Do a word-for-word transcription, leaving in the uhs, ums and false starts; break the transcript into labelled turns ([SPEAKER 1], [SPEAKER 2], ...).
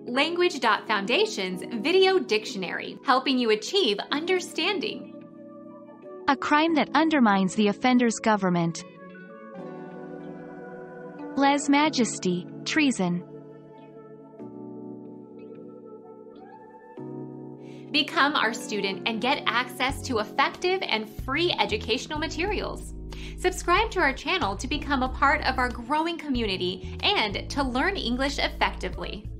[SPEAKER 1] Language Foundation's Video Dictionary, helping you achieve understanding.
[SPEAKER 2] A crime that undermines the offender's government. Lèse-majesté, treason.
[SPEAKER 1] Become our student and get access to effective and free educational materials. Subscribe to our channel to become a part of our growing community and to learn English effectively.